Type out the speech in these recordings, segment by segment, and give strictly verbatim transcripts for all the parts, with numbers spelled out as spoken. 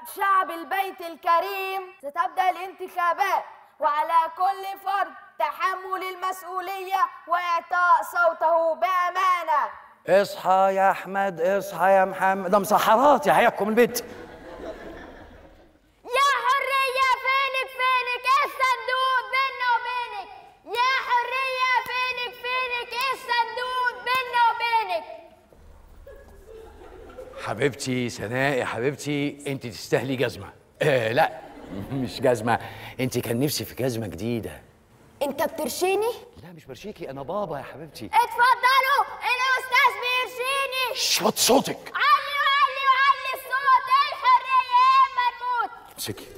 شعب البيت الكريم ستبدأ الانتخابات، وعلى كل فرد تحمل المسؤولية وإعطاء صوته بأمانة. اصحى يا أحمد، اصحى يا محمد، ده مسحرات يا حياكم البيت. يا حرية فينك فينك ايه الصندوق بيننا وبينك؟ يا حرية فينك فينك ايه الصندوق بيننا وبينك؟ حبيبتي سناء يا حبيبتي، انت تستاهلي جزمة. آه لا مش جزمة، انت كان نفسي في جزمة جديدة. انت بترشيني؟ لا مش برشيكي، انا بابا يا حبيبتي. اتفضلوا الاستاذ بيرشيني. شوط صوتك. علي وعلي وعلي الصوت، الحرية يا اما نموت. امسكي.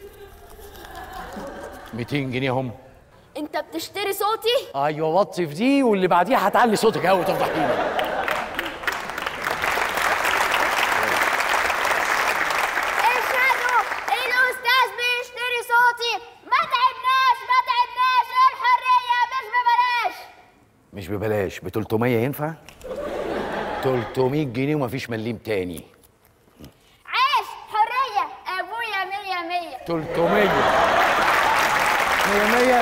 ميتين جنيه هم. انت بتشتري صوتي؟ ايوه وطي في دي واللي بعديها هتعلي صوتك قوي وتفضحيني. مش ببلاش، ب تلتمية ينفع؟ تلتمية جنيه ومفيش مليم تاني. عيش حرية أبويا مية مية. تلتمية مية مية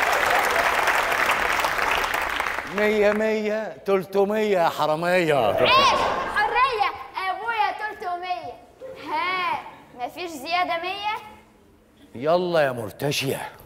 مية مية تلتمية يا حرامية. عيش حرية أبويا تلتمية. ها مفيش زيادة مية؟ يلا يا مرتشية.